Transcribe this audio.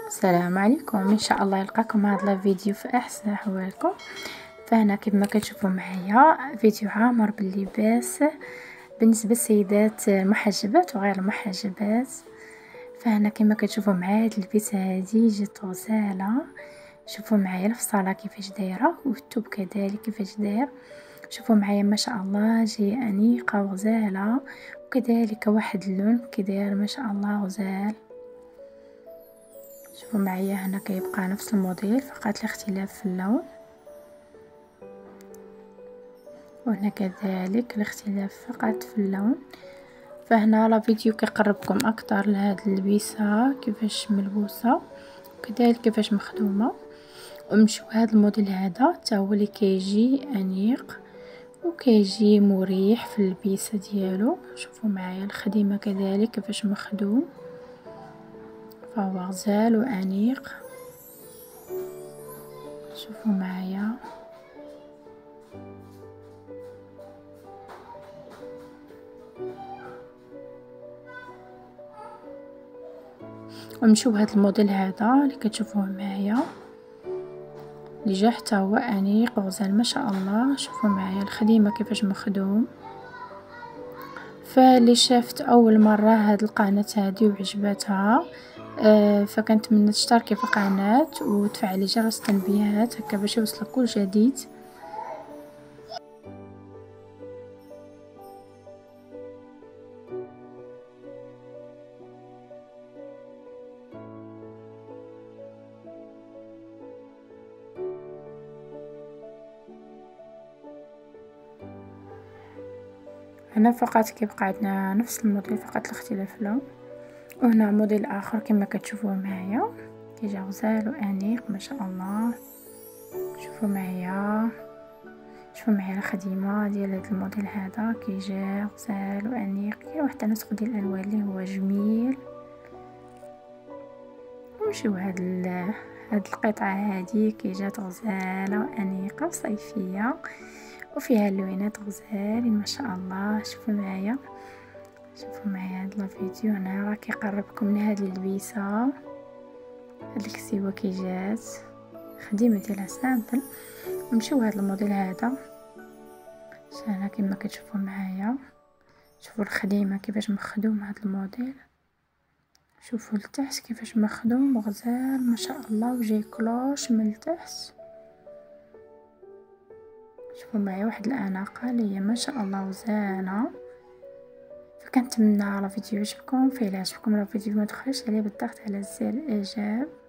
السلام عليكم، ان شاء الله يلقاكم هذا الفيديو في احسن احوالكم. فهنا كما كتشوفوا معايا فيديو عامر باللباس بالنسبه للسيدات المحجبات وغير المحجبات. فهنا كما كتشوفوا معايا هاد البيسه هادي جات غزاله. شوفوا معايا الفصاله كيفاش دايره والثوب كذلك كيفاش داير. شوفوا معايا ما شاء الله جايه انيقه وغزاله، وكذلك واحد اللون كي داير ما شاء الله غزال. شوفوا معايا هنا كيبقى نفس الموديل فقط الاختلاف في اللون، وهنا كذلك الاختلاف فقط في اللون. فهنا لا فيديو كيقربكم اكثر لهاد اللبسه كيفاش ملبوسه وكذلك كيفاش مخدومه. ونمشيو هاد الموديل هذا حتى هو اللي كيجي انيق وكيجي مريح في اللبسه ديالو. شوفوا معايا الخديمه كذلك كيفاش مخدوم، فهو غزال وانيق. شوفوا معايا ونمشيو بهذا الموديل هذا اللي كتشوفوه معايا اللي جا حتى هو انيق وغزال ما شاء الله. شوفوا معايا الخديمه كيفاش مخدوم. فاللي شافت اول مره هاد القناه هادي وعجبتها فكنتمنى تشتركي في القناه وتفعلي جرس التنبيهات هكا باش يوصلك كل جديد. هنا فقط كيبقى عندنا نفس الموديل فقط الاختلاف اللون، وهنا موديل اخر كما كتشوفوه معايا كيجي غزال وانيق ما شاء الله. شوفوا معايا الخديمه ديال هذا الموديل هذا كيجي غزال وانيق. كاين واحد التناسق ديال الالوان اللي هو جميل. نمشيو هاد القطعه هذه كيجات غزاله وانيقه وصيفيه وفيها اللوينات غزالين ما شاء الله. شوفوا معايا هاد الفيديو هنا راه كيقربكم لهاد اللبسه. هاد الكسيوه كيجات خديمه ديالها سامبل. نمشيو هاد الموديل هذا هنا كما كتشوفوا معايا. شوفوا الخديمه كيفاش مخدوم هاد الموديل. شوفوا لتحت كيفاش مخدوم غزال ما شاء الله وجاي كلوش من التحت. شوفوا معايا واحد الاناقه اللي هي ما شاء الله غزاله. فكنتمنى على فيديو يعجبكم. فإلا عجبكم الفيديو ما تبخلوش عليه بالضغط على زر الاعجاب